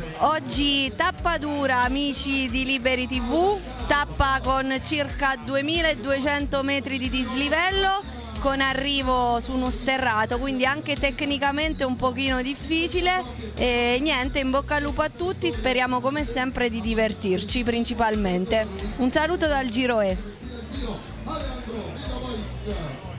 Oggi tappa dura, amici di Liberi TV, tappa con circa 2200 metri di dislivello, con arrivo su uno sterrato, quindi anche tecnicamente un pochino difficile. E niente, in bocca al lupo a tutti, speriamo come sempre di divertirci principalmente. Un saluto dal Giro E.